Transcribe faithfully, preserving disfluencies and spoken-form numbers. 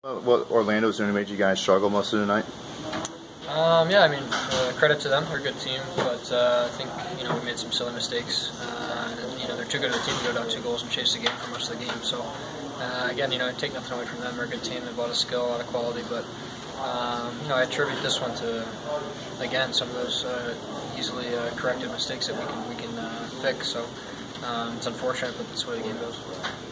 What Orlando's doing made you guys struggle most of the night? Um, yeah, I mean, uh, credit to them. They're a good team, but uh, I think you know we made some silly mistakes. Uh, and, you know, they're too good of a team to go down two goals and chase the game for most of the game. So uh, again, you know, I take nothing away from them. They're a good team. They've a lot of skill, a lot of quality, but um, you know, I attribute this one to again some of those uh, easily uh, corrected mistakes that we can we can uh, fix. So um, it's unfortunate, but that's the way the game goes.